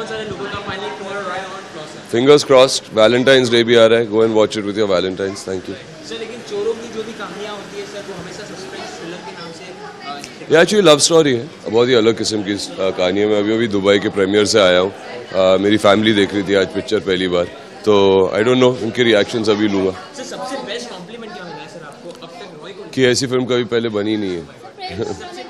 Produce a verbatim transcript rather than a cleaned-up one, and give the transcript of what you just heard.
बहुत सारे लोगों का फाइनली टुमारो राय ऑन क्रॉस है। फिंगर्स क्रॉस्ड, वैलेंटाइंस डे भी आ रहा है, go and watch it with your valentines. Thank you sir. लेकिन चोरों की जो भी कहानियां होती है सर, वो हमेशा सस्पेंस थ्रिलर के नाम से ये एक्चुअली लव स्टोरी है, बहुत ही अलग किस्म की कहानी है। मैं अभी अभी दुबई के प्रीमियर से आया हूँ, मेरी फैमिली देख रही थी आज पिक्चर पहली बार, तो आई डोंट नो उनके रिएक्शंस अभी लूँगा। सर सबसे बेस्ट कॉम्प्लीमेंट क्या मिला है सर आपको अब तक रॉय को कि ऐसी फिल्म कभी पहले बनी नहीं है। सबसे